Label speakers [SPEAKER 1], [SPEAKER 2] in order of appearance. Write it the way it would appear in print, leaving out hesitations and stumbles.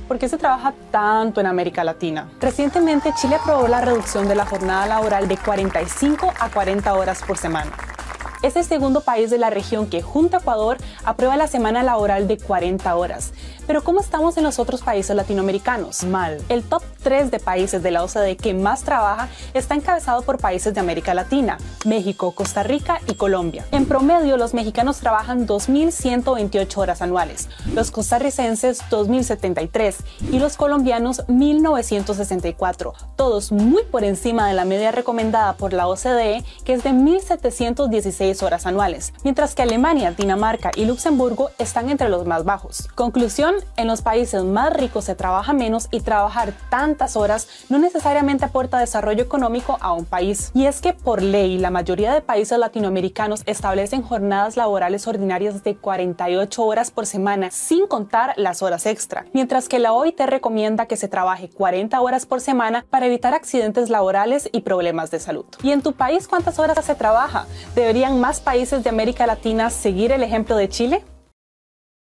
[SPEAKER 1] ¿por qué se trabaja tanto en América Latina? Recientemente Chile aprobó la reducción de la jornada laboral de 45 a 40 horas por semana. Es el segundo país de la región que, junto a Ecuador, aprueba la semana laboral de 40 horas. Pero ¿cómo estamos en los otros países latinoamericanos? Mal. El top 3 de países de la OCDE que más trabaja está encabezado por países de América Latina: México, Costa Rica y Colombia. En promedio, los mexicanos trabajan 2.128 horas anuales, los costarricenses 2.073 y los colombianos 1.964, todos muy por encima de la media recomendada por la OCDE, que es de 1.716 horas anuales, mientras que Alemania, Dinamarca y Luxemburgo están entre los más bajos. Conclusión: en los países más ricos se trabaja menos y trabajar tantas horas no necesariamente aporta desarrollo económico a un país. Y es que por ley la mayoría de países latinoamericanos establecen jornadas laborales ordinarias de 48 horas por semana, sin contar las horas extra, mientras que la OIT recomienda que se trabaje 40 horas por semana para evitar accidentes laborales y problemas de salud. ¿Y en tu país cuántas horas se trabaja? ¿Deberían más países de América Latina seguir el ejemplo de Chile?